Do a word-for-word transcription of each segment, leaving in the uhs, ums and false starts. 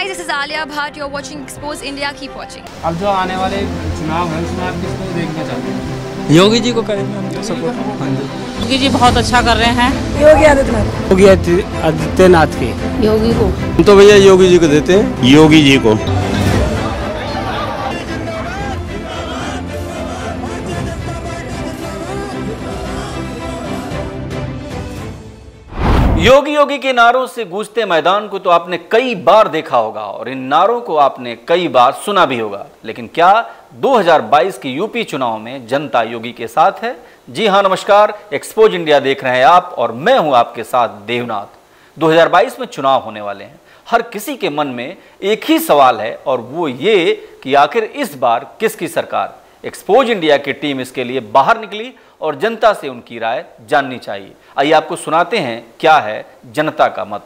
guys, this is Alia Bhatt. You're watching Expose India. Keep watching. अब जो आने वाले चुनाव हैं उसमें आप किसको देखना चाहते हैं? योगी जी को करेंगे हम तो सपोर्ट। हाँ जी, योगी जी बहुत अच्छा कर रहे हैं। योगी आदित्यनाथ। योगी आदित्यनाथ की योगी को हम तो भैया योगी जी को देते हैं। योगी जी को। योगी योगी के नारों से गूंजते मैदान को तो आपने कई बार देखा होगा और इन नारों को आपने कई बार सुना भी होगा, लेकिन क्या दो हज़ार बाईस की यूपी चुनाव में जनता योगी के साथ है? जी हां, नमस्कार। एक्सपोज इंडिया देख रहे हैं आप और मैं हूं आपके साथ देवनाथ। दो हज़ार बाईस में चुनाव होने वाले हैं। हर किसी के मन में एक ही सवाल है और वो ये कि आखिर इस बार किसकी सरकार? एक्सपोज इंडिया की टीम इसके लिए बाहर निकली और जनता से उनकी राय जाननी चाहिए। आइए आपको सुनाते हैं क्या है जनता का मत।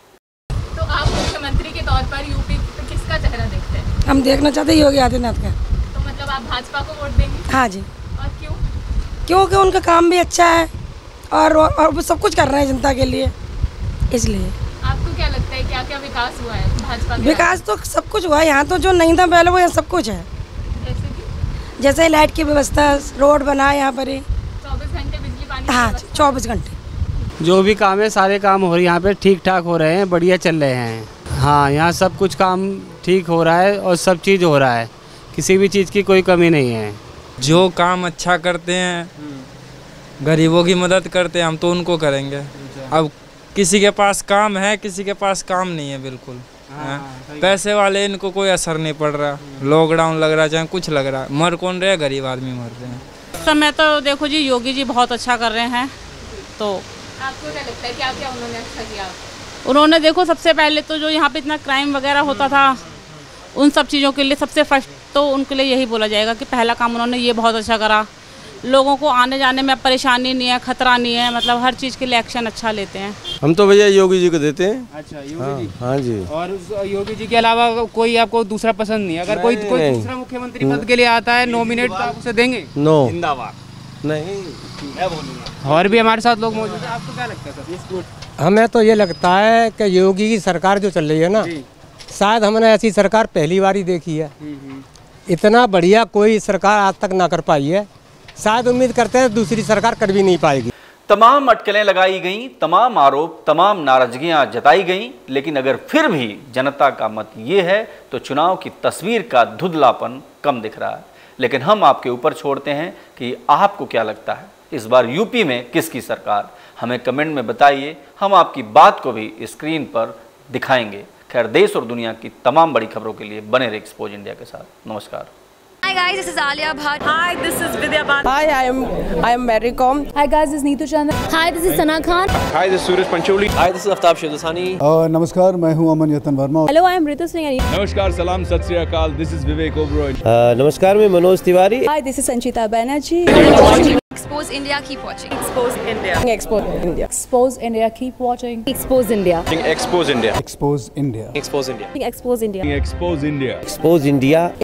तो आप मुख्यमंत्री के तौर पर यूपी पे किसका चेहरा देखते हैं? हम देखना चाहते हैं योगी आदित्यनाथ का। तो मतलब आप भाजपा को वोट देंगे? हाँ जी। और क्यों? क्योंकि उनका काम भी अच्छा है और, और वो सब कुछ कर रहे हैं जनता के लिए, इसलिए। आपको क्या लगता है क्या क्या विकास हुआ है भाजपा का? विकास तो सब कुछ हुआ है यहाँ, तो जो नहीं था पहले वो यहाँ सब कुछ है। जैसे कि जैसे लाइट की व्यवस्था, रोड बना यहाँ पर ही। चौबीस घंटे बिजली पानी? हाँ, चौबीस घंटे जो भी काम है सारे काम हो रहे हैं यहाँ पे, ठीक ठाक हो रहे हैं, बढ़िया चल रहे हैं। हाँ, यहाँ सब कुछ काम ठीक हो रहा है और सब चीज़ हो रहा है, किसी भी चीज़ की कोई कमी नहीं है। जो काम अच्छा करते हैं, गरीबों की मदद करते हैं, हम तो उनको करेंगे। अब किसी के पास काम है, किसी के पास काम नहीं है, बिल्कुल पैसे वाले इनको कोई असर नहीं पड़ रहा। लॉकडाउन लग रहा है, चाहे कुछ लग रहा है, मर कौन रहे? गरीब आदमी मर रहे हैं। इस समय तो देखो जी, योगी जी बहुत अच्छा कर रहे हैं। तो आपको क्या लगता है क्या क्या उन्होंने अच्छा किया? उन्होंने देखो, सबसे पहले तो जो यहाँ पे इतना क्राइम वगैरह होता था, उन सब चीज़ों के लिए सबसे फर्स्ट तो उनके लिए यही बोला जाएगा कि पहला काम उन्होंने ये बहुत अच्छा करा। लोगों को आने जाने में परेशानी नहीं है, खतरा नहीं है, मतलब हर चीज़ के लिए एक्शन अच्छा लेते हैं। हम तो भैया योगी जी को देते हैं। अच्छा, योगी हाँ, जी। हाँ जी। और उस योगी जी के अलावा कोई आपको दूसरा पसंद नहीं? अगर कोई कोई दूसरा मुख्यमंत्री पद के लिए आता है, नॉमिनेट, तो आप उसे देंगे? नो, जिंदाबाद। नहीं, मैं बोलूँगा। और भी हमारे साथ लोग मौजूद हैं, आपको क्या लगता है सर? हमें तो ये लगता है कि योगी की सरकार जो चल रही है ना, शायद हमने ऐसी सरकार पहली बार ही देखी है। इतना बढ़िया कोई सरकार आज तक ना कर पाई है। शायद उम्मीद करते हैं दूसरी सरकार कर भी नहीं पाएगी। तमाम अटकलें लगाई गईं, तमाम आरोप, तमाम नाराजगियां जताई गईं, लेकिन अगर फिर भी जनता का मत ये है तो चुनाव की तस्वीर का धुंधलापन कम दिख रहा है। लेकिन हम आपके ऊपर छोड़ते हैं कि आपको क्या लगता है इस बार यूपी में किसकी सरकार? हमें कमेंट में बताइए, हम आपकी बात को भी स्क्रीन पर दिखाएंगे। खैर, देश और दुनिया की तमाम बड़ी खबरों के लिए बने रहे एक्सपोज इंडिया के साथ। नमस्कार। Hi guys, this is Alia Bhatt. Hi, this is Vidya Bhatt. Hi, I am I am Mary Com. Hi guys, this is Neetu Chandra. Hi, this is Sana Khan. Hi, this is Suraj Pancholi. Hi, this is Aftab Shivdasani. नमस्कार, मैं हूं अमन यतन Verma. Hello, I am Ritu Singh. नमस्कार, सलाम, सत श्री अकाल। This is Vivek Oberoi. नमस्कार, मैं Manoj Tiwari. Hi, this is Sanchita Banerjee. Expose India. Keep watching. Expose India. Expose India. Expose India. Keep watching. Expose India. Expose India. Expose India. Expose India. Expose India. Expose India. Expose India.